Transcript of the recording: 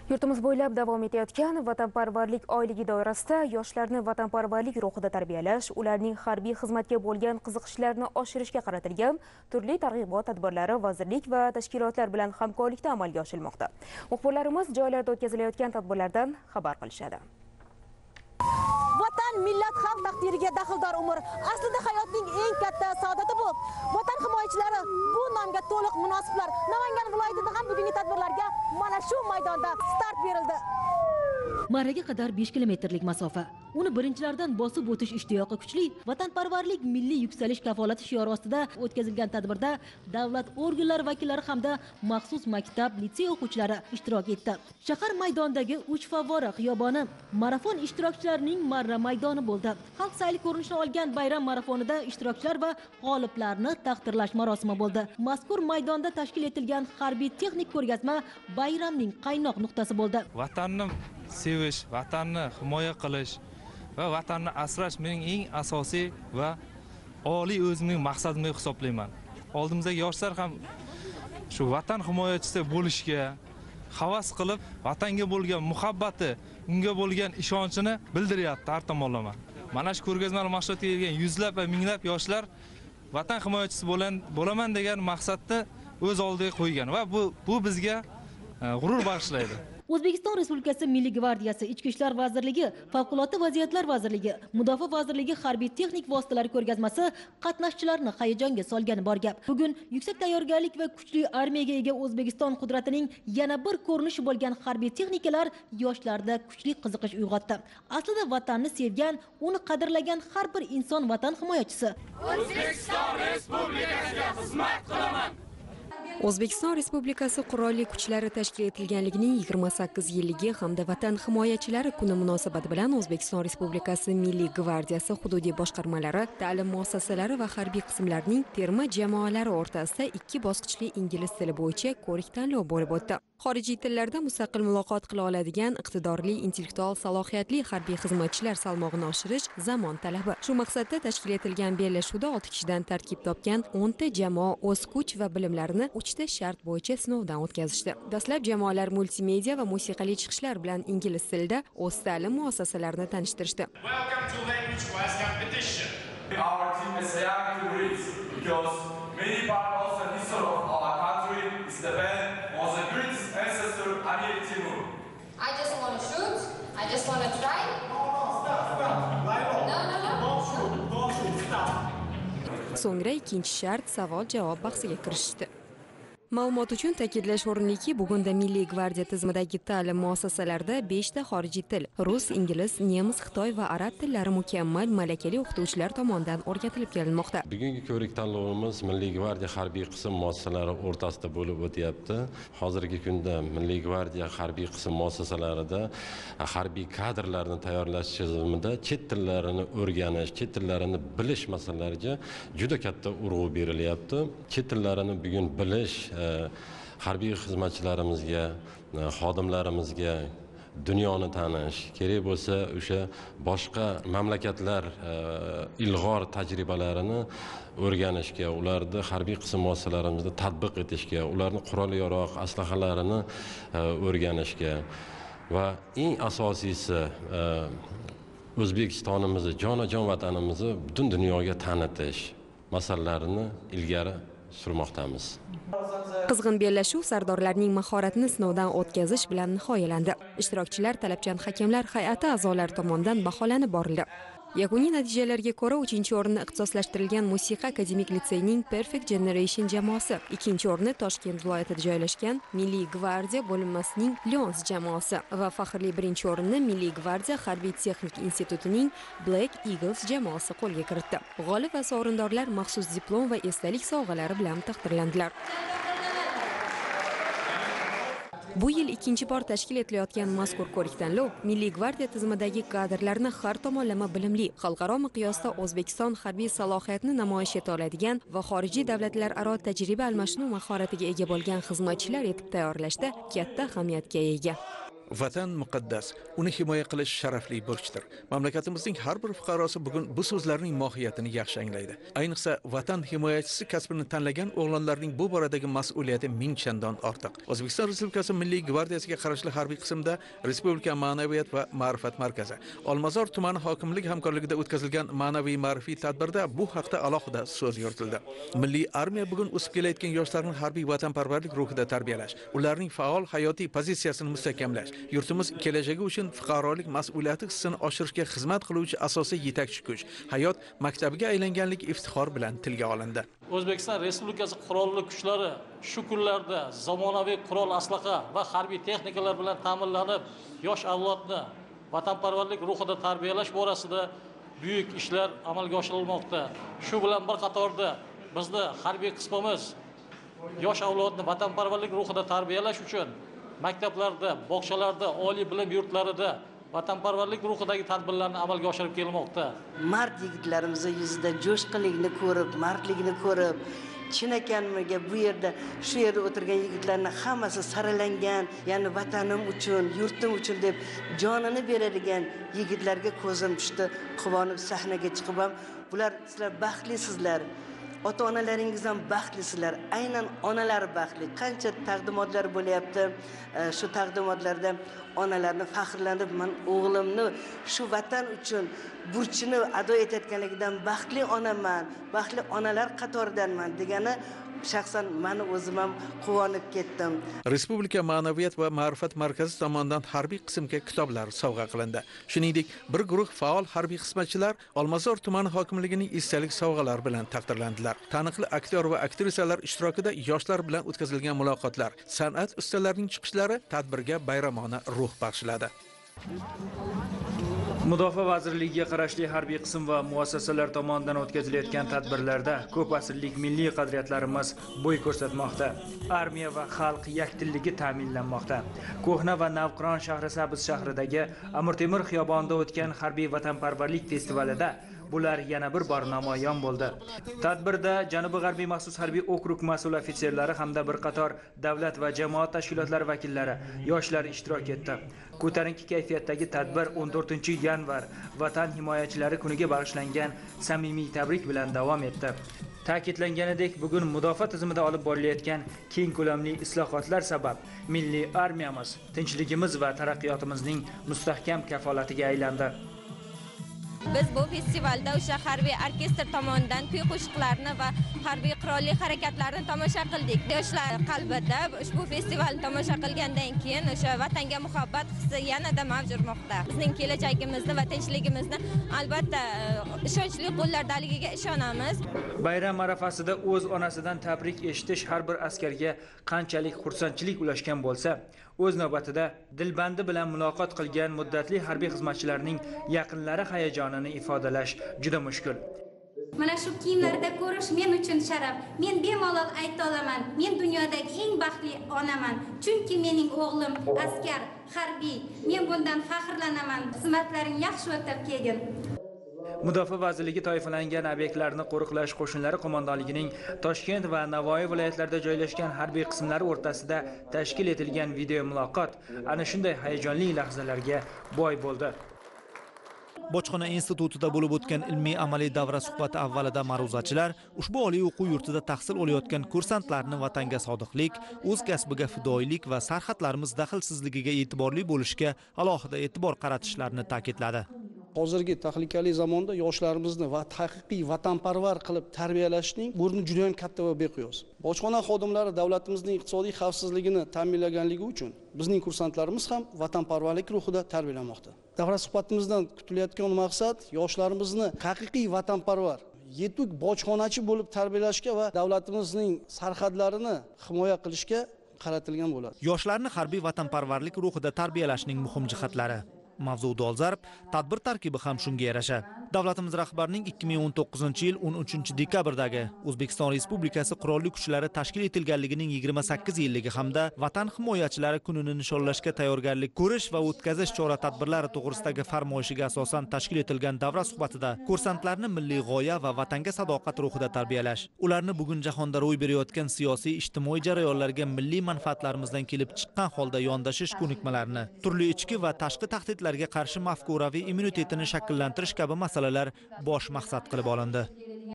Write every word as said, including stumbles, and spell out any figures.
Yurtimiz bo'ylab davom etayotgan vatanparvarlik oyligi doirasida yoshlarni vatanparvarlik ruhida tarbiyalash, ularning harbiy xizmatga bo'lgan qiziqishlarini oshirishga qaratilgan turli targ'ibot tadbirlari vazirlik va tashkilotlar bilan hamkorlikda amalga oshirilmoqda. Muxbirlarimiz joylarda o'tkazilayotgan tadbirlardan xabar qilishadi. Vatan millat xalq taqdiriga daxldor umr. Aslida hayotning eng katta saodati bu. Vatan himoyachilari bu nomga to'liq munosiblar. Namangan viloyatida ham bugungi tadbirlarga mana shu maydonda start berildi. Maraga qadar besh kilometrlik masofa. Uni birinchilardan bosib o'tish ishtiyoqi kuchli. Vatanparvarlik milliy yuksalish kafolati shiori ostida o'tkazilgan tadbirda davlat organlari vakillari hamda maxsus maktab, litsey o'quvchilari ishtirok etdi. Shahar maydonidagi uch favvora xiyoboni marafon ishtirokchilarining marra maydoni bo'ldi. Xalq sayli ko'rinishini olgan bayram marafonida ishtirokchilar va g'oliblarni taqdirlash marosimi bo'ldi. Mazkur maydonda tashkil etilgan harbiy texnik ko'rgazma bayramning qaynoq nuqtasi bo'ldi. Vatanni sevish, vatanni himoya qilish va vatanni asrash mening eng asosiy va oliy o'zimning maqsadim deb hisoblayman. Oldimizdagi yoshlar ham shu vatan himoyachisi bo'lishga havas qilib, vatanga bo'lgan muhabbati, unga bo'lgan ishonchini bildiryapti har tomonlama. Mana shu ko'rgazmani maqsadga kelgan yuzlab va minglab yoshlar vatan himoyachisi bo'laman degan maqsadni o'z oldiga qo'ygan va bu bu bizga g'urur bag'ishlaydi. O'zbekiston Respublikasi Milliy gvardiyasi, Ichki ishlar vazirligi, Favqulodda vaziyatlar vazirligi, Mudofaa vazirligi harbiy texnik vositalari ko'rgazmasi qatnashchilarni hayajonga solgani bor gap. Bugun yuksak tayyorgarlik va kuchli armiyaga ega O'zbekiston qudratining yana bir ko'rinishi bo'lgan harbiy texnikalar yoshlarda kuchli qiziqish uyg'otdi. Aslida vatanni sevgan, uni qadrlagan har bir inson vatan himoyachisi. O'zbekiston Respublikasiga xizmat qilaman. O'zbekiston Respublikasi Qurolli Kuchlari tashkil etilganligining yigirma sakkiz yilligi hamda Vatan himoyachilari kuni munosabati bilan O'zbekiston Respublikasi Milliy gvardiyasi hududiy boshqarmalari, ta'lim muassasalari va harbiy qismlarining terma jamoalari o'rtasida ikki bosqichli ingliz tili bo'yicha ko'rik-tanlov bo'lib o'tdi. Xorijiy tillarda mustaqil muloqot qila oladigan iqtidorli, intellektual salohiyatli harbiy xizmatchilar salmog'ini oshirish zamon talabi. Shu maqsadda tashkil etilgan bellashuvda olti kishidan tarkib topgan o'nta jamoa o'z kuch va bilimlarini uchta shart bo'yicha sinovdan o'tkazishdi. Dastlab jamoalar multimedia va musiqali chiqishlar bilan ingliz tilida o'z ta'lim muassasalarini tanishtirishdi. Welcome to language class competition. Our team is young to read because many part of the history of our country is the band of the great ancestor Amir Timur. I just want to shoot. I just want to try. No, no, stop, stop. No, no, no. Don't shoot, don't shoot, stop. So'ngra ikkinchi shart savol-javob bahsiga kirishdi. Ma'lumot uchun ta'kidlash o'rinliki, bugunda Milliy gvardiya tizimidagi ta'lim muassasalarida besh ta xorijiy til, rus, ingliz, nemis, xitoy va arab tillari mukammal malakali o'qituvchilar tomonidan o'rgatilib kelinmoqda. Bugungi ko'rik tanlovimiz Milliy gvardiya harbiy qism muassasalari o'rtasida bo'lib o'tyapti. Hozirgi kunda Milliy gvardiya harbiy qism muassasalarida harbiy kadrlarni tayyorlash tizimida chet tillarini o'rganish, chet tillarini bilish masalalariga juda katta urg'u berilyapti. Chet tillarini bugun bilish harbiy xizmatchilarimizga, xodimlarimizga dunyoni tanish, kerak bo'lsa o'sha boshqa mamlakatlar ilg'or tajribalarini o'rganishga, ularni harbiy qism muassasalarimizda tatbiq etishga, ularning qurol-yarog' aslahalarini o'rganishga va eng asosiysi O'zbekistonimizni, jonajon vatanimizni butun dunyoga tanitish masalalarini ilgari surmoqdamiz. Qizg'in bellashuv sardorlarning mahoratini sinovdan o'tkazish bilan nihoyalandi. Ishtirokchilar talabchan hakamlar hay'ati a'zolari tomonidan baholanib borildi. Yakuniy natijalarga ko'ra uchinchi o'rinni ixtisoslashtirilgan Musiqa akademik litseyning Perfect Generation jamoasi, ikkinchi o'rinni Toshkent viloyatida joylashgan Milliy gvardiya bo'linmasining Lyons jamoasi va faxrli birinchi o'rinni Milliy gvardiya harbiy texnik institutining Black Eagles jamoasi qo'lga kiritdi. G'olib va sovrindorlar maxsus diplom va esdalik sovg'alari bilan taqdirlandilar. Bu yil ikkinchi bor tashkil etilayotgan mazkur ko'rik-tanlov Milliy gvardiya tizimidagi kadrlarni har tomonlama bilimli, xalqaro miqyosda O'zbekiston harbiy salohiyatini namoyish eta oladigan va xorijiy davlatlararo tajriba almashinuv mahoratiga ega bo'lgan xizmatchilar etib tayyorlashda katta ahamiyatga ega. Vatan muqaddas, uni himoya qilish sharafli burchdir. Mamlakatimizning har bir fuqarosi bugun bu so'zlarning mohiyatini yaxshi anglaydi. Ayniqsa vatan himoyachisi kasbini tanlagan o'g'lonlarning bu boradagi mas'uliyati ming chandon ortiq. O'zbekiston Respublikasi Milliy gvardiyasiga qarashli harbiy qismda Respublika ma'naviyat va ma'rifat markazi, Olmazor tumani hokimligi hamkorligida o'tkazilgan ma'naviy ma'rifiy tadbirda bu haqda alohida so'z yuritildi. Milliy armiya bugun o'sib kelayotgan yoshlarni harbiy vatanparvarlik ruhida tarbiyalash, ularning faol hayotiy pozitsiyasini mustahkamlash, yurtimiz kelajagi uchun fuqarolik mas'uliyati hissini oshirishga xizmat qiluvchi asosiy yetakchi kuch, hayot maktabiga aylanganlik iftixor bilan tilga olindi. O'zbekiston Respublikasi qurolli kuchlari shu kunlarda zamonaviy qurol aslaha va harbiy texnikalar bilan ta'minlanib, yosh avlodni vatanparvarlik ruhida tarbiyalash borasida buyuk ishlar amalga oshirilmoqda. Shu bilan bir qatorda bizning harbiy qismimiz yosh avlodni vatanparvarlik ruhida tarbiyalash uchun maktablarda, bog'chalarda, oliy bilim yurtlarida vatanparvarlik ruhidagi tadbirlarni amalga oshirib kelmoqda. Mard yigitlarimizni yuzida jo'shqinlikni ko'rib, mardlikni ko'rib, chinakamiga bu yerda shu yerda o'tirgan yigitlarning hammasi saralangan, ya'ni vatanim uchun, yurtim uchun deb jonini beradigan yigitlarga ko'zim tushdi. Quvonib sahnaga chiqib ham, bular sizlar baxtlisizlar. Ota-onalaringiz ham baxtlisizlar. Aynan onalar baxtli. Qancha taqdimotlar bo'lyapti. Shu taqdimotlarda onalarni faxrlanib, men o'g'limni shu vatan uchun burchini ado etayotganligidan baxtli onaman, baxtli onalar qatoridanman degani shaxsan meni o'zim ham quvonib ketdim. Respublika ma'naviyat va ma'rifat markazi tomonidan harbiy qismga kitoblar sovg'a qilindi. Shuningdek, bir guruh faol harbiy xizmatchilar Olmazor tumani hokimligining esdalik sovg'alari bilan taqdirlandilar. Taniqli aktyor va aktrisalar ishtirokida yoshlar bilan o'tkazilgan muloqotlar, san'at ustalarining chiqishlari tadbirga bayramona ruh bag'ishladi. Mudofaa vazirligiga qarashli harbiy qism va muassasalar tomonidan o'tkazilayotgan tadbirlarda ko'p asrlik milliy qadriyatlarimiz bo'y ko'rsatmoqda. Armiya va xalq yaktilligi ta'minlanmoqda. Ko'hna va Navqiron shahri Sabz shahridagi Amir Temur xiyobonida o'tgan harbiy vatanparvarlik festivalida bular yana bir bor namoyon bo'ldi. Tadbirda Janubiy G'arbiy maxsus harbiy okrug mas'ul ofitserlari hamda bir qator davlat va jamoat tashkilotlari vakillari, yoshlar ishtirok etdi. Ko'tarinki kayfiyatdagi tadbir o'n to'rtinchi yanvar Vatan himoyachilari kuniga bag'ishlangan samimiy tabrik bilan davom etdi. Ta'kidlanganidek, bugun mudofaa tizimida olib borilayotgan keng ko'lamli islohotlar sabab milliy armiyamiz tinchligimiz va taraqqiyotimizning mustahkam kafolatiga aylandi. Biz bu festivalda o'sha harbiy orkestr tomonidan kuy qo'shiqlarni va harbiy qurolli harakatlarni tomosha qildik. Yoshlar qalbida ushbu festivalni tomosha qilgandan keyin o'sha vatanga muhabbat hissi yanada mavjudmoqda. Bizning kelajagimizni va tinchligimizni albatta ishonchli qo'llardaligiga ishonamiz. Bayram arafasida o'z onasidan tabrik eshitish har bir askarga qanchalik xursandchilik ulashgan bo'lsa, o'z navbatida dilbandi bilan muloqot qilgan muddatli harbiy xizmatchilarning yaqinlari hayajonini ifodalash juda mushkul. Mana shu kiyimlarda ko'rish men uchun sharaf. Men bemalol ayta olaman, men dunyodagi eng baxtli onaman. Chunki mening o'g'lim askar, harbiy. Men bundan faxrlanaman. Xizmatlaring yaxshi o'tab kelgin. Mudofaa vazirligi toifalangan obyektlarni qo'riqlash qo'shinlari qo'mondonligining Toshkent va Navoiy viloyatlarida joylashgan harbiy qismlar o'rtasida tashkil etilgan video muloqot ana shunday hayajonli lahzalarga boy bo'ldi. Bojxona institutida bo'lib o'tgan ilmiy amaliy davra suhbati avvalida ma'ruzachilar ushbu oliy o'quv yurtida tahsil olayotgan kursantlarni vatanga sodiqlik, o'z kasbiga fidoyilik va sarhadlarimiz daxlsizligiga e'tiborli bo'lishga alohida e'tibor qaratishlarini ta'kidladi. Hozirgi tahlikali zamonda yoshlarimizni va haqiqiy vatanparvar qilib tarbiyalashning o'rni juda ham katta va beqiyos. Bojxona xodimlari davlatimizning iqtisodiy xavfsizligini ta'minlaganligi uchun bizning kursantlarimiz ham vatanparvarlik ruhida tarbiyalanmoqda. Davra suhbatimizdan kutilayotgan maqsad yoshlarimizni haqiqiy vatanparvar, yetuk bojxonachi bo'lib tarbiyalashga va davlatimizning sarhadlarini himoya qilishga qaratilgan bo'ladi. Yoshlarni harbiy vatanparvarlik ruhida tarbiyalashning muhim jihatlari. Mavzu dolzarb, tadbir tarkibi ham shunga yarasha. Davlatimiz rahbarining ikki ming o'n to'qqizinchi yil o'n uchinchi dekabrdagi O'zbekiston Respublikasi Qurolli Kuchlari tashkil etilganligining yigirma sakkiz yilligi hamda Vatan himoyachilari kunini nishonlashga tayyorgarlik ko'rish va o'tkazish chora-tadbirlari to'g'risidagi farmoyishiga asosan tashkil etilgan davra suhbatida kursantlarni milliy g'oya va vatanga sadoqat ruhida tarbiyalash, ularni bugun jahonda ro'y berayotgan siyosiy ijtimoiy jarayonlarga milliy manfaatlarimizdan kelib chiqqan holda yondashish ko'nikmalarini, turli ichki va tashqi tahdidlarga qarshi mafkuraviy immunitetini shakllantirish kabi masalalar bosh maqsad qilib olindi.